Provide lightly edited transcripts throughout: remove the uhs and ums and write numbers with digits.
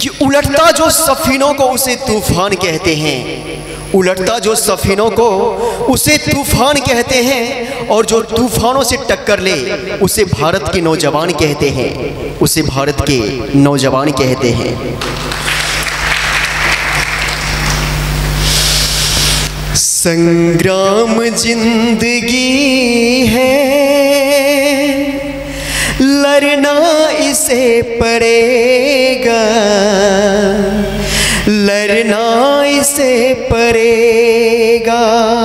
कि उलटता जो सफीनों को उसे तूफान कहते हैं, उलटता जो सफीनों को उसे तूफान कहते हैं, और जो तूफानों से टक्कर ले उसे भारत के नौजवान कहते हैं, उसे भारत के नौजवान कहते हैं। संग्राम जिंदगी है, लड़ना इसे पड़ेगा, लड़ना इसे पड़ेगा।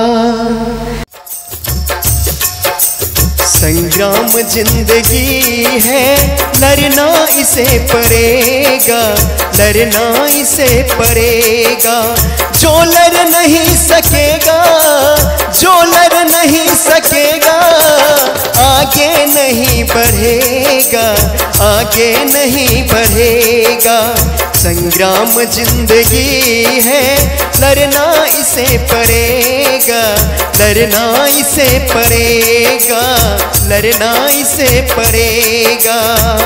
संग्राम जिंदगी है, लड़ना इसे पड़ेगा, लड़ना इसे पड़ेगा। जो लड़ नहीं सकेगा, जो लड़ नहीं सकेगा, आगे नहीं बढ़ेगा, आगे नहीं बढ़ेगा। संग्राम जिंदगी है, लड़ना इसे पड़ेगा, लड़ना इसे पड़ेगा, लड़ना इसे पड़ेगा।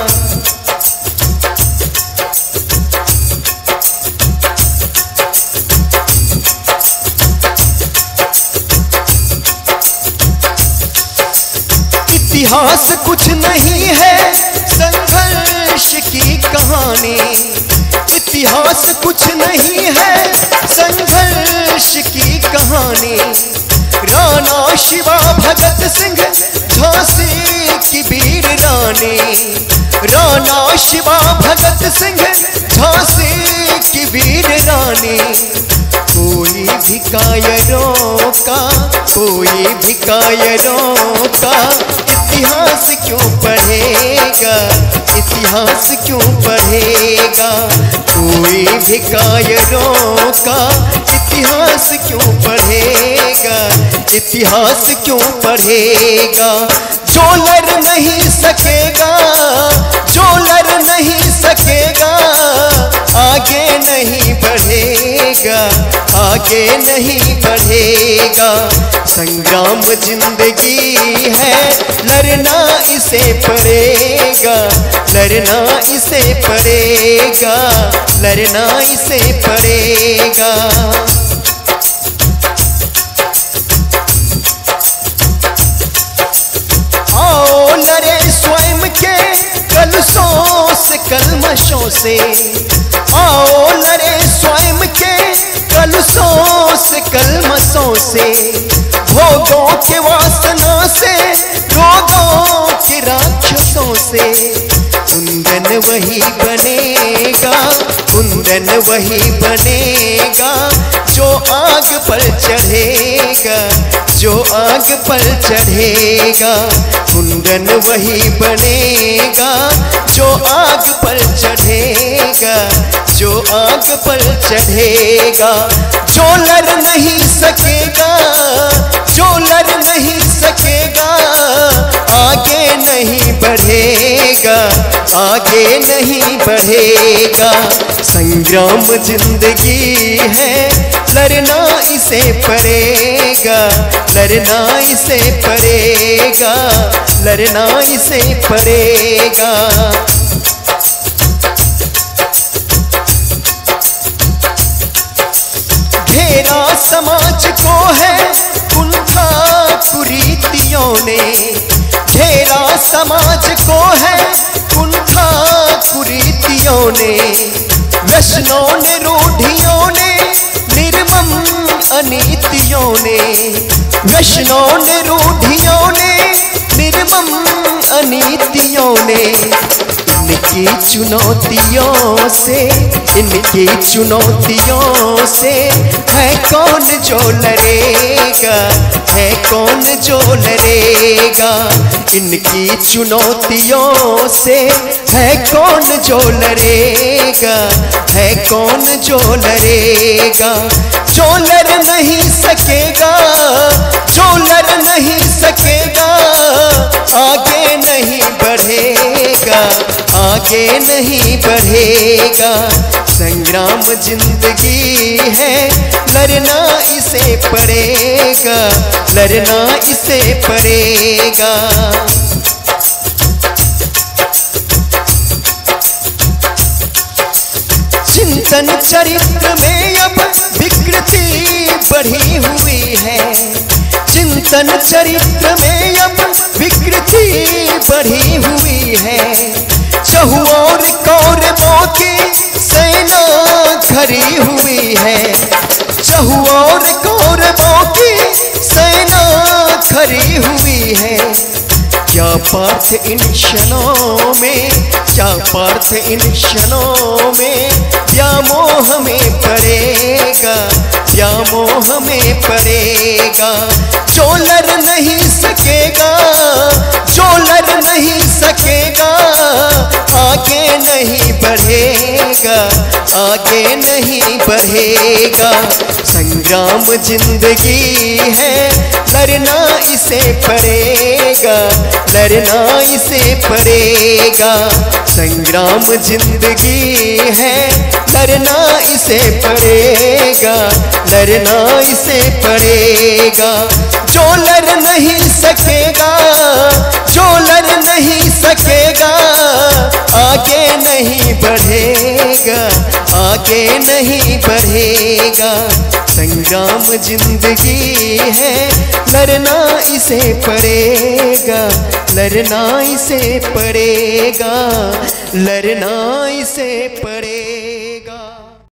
इतिहास कुछ नहीं है संघर्ष की कहानी, इतिहास कुछ नहीं है संघर्ष की कहानी। राणा शिवा भगत सिंह झांसी की वीर रानी, राणा शिवा भगत सिंह झांसी की वीर रानी। कोई भी कायरों का, कोई भी कायरों का इतिहास क्यों पढ़ेगा, इतिहास क्यों पढ़ेगा। कोई भी कायरों का इतिहास क्यों पढ़ेगा, इतिहास क्यों पढ़ेगा। जो लड़ नहीं सकेगा, जो लड़ नहीं सकेगा, आगे नहीं बढ़ेगा, आगे नहीं बढ़ेगा। संग्राम जिंदगी है, लड़ना इसे पड़ेगा, लड़ना इसे पड़ेगा, लड़ना इसे पड़ेगा। आओ लड़े स्वयं के कलशों से, कलमशों से। आओ लड़े स्वयं के कलशों से, कलमशों से। भोगों के वासना से, रोगों के राक्षसों से। कुंदन वही बनेगा, कुंदन वही बनेगा, जो आग पर चढ़ेगा, जो आग पर चढ़ेगा। कुंदन वही बनेगा, जो आग पर चढ़ेगा, जो आग पर चढ़ेगा। जो लड़ नहीं सकेगा, जो लड़ नहीं सकेगा, आगे नहीं बढ़ेगा, आगे नहीं बढ़ेगा। संग्राम जिंदगी है, लड़ना इसे पड़ेगा, लड़ना इसे पड़ेगा, लड़ना इसे पड़ेगा। घेरा समाज को है कुंठा कुरीतियों ने, घेरा समाज को है कुंठा कुरीतियों ने। व्यसनों ने, रूढ़ियों ने, निर्मम अनीतियों ने। व्यसनों ने, रूढ़ियों ने, निर्मम अनीतियों ने। इनकी चुनौतियों से, इनकी चुनौतियों से है कौन जो लड़ेगा, है कौन जो लड़ेगा। इनकी चुनौतियों से है कौन जो लड़ेगा, है कौन जो लड़ेगा। जो लड़ नहीं सकेगा, जो लड़ नहीं सकेगा, आगे नहीं बढ़ेगा, आगे नहीं बढ़ेगा। संग्राम जिंदगी है, लड़ना इसे पड़ेगा, लड़ना इसे पड़ेगा। चिंतन चरित्र में अब विकृति बढ़ी हुई है, चिंतन चरित्र में अब विकृति बढ़ी हुई है। चहुओर कौरवों की सेना खड़ी हुई है, चहुओर कौरवों की सेना खड़ी हुई है। क्या पार्थ इन क्षणों में, क्या पार्थ इन क्षणों में व्यामोह में पड़ेगा, व्यामोह में पड़ेगा। जो लड़ नहीं सकेगा, जो लड़ नहीं सकेगा, आगे नहीं बढ़ेगा, आगे नहीं बढ़ेगा। संग्राम जिंदगी है, लड़ना इसे पड़ेगा, लड़ना इसे पड़ेगा। संग्राम जिंदगी है, लड़ना इसे पड़ेगा, लड़ना इसे पड़ेगा। जो लड़ नहीं सकेगा, जो लड़ नहीं सकेगा, आगे नहीं बढ़ेगा, आगे नहीं बढ़ेगा। संग्राम जिंदगी है, लड़ना इसे पड़ेगा, लड़ना इसे पड़ेगा, लड़ना इसे पड़ेगा।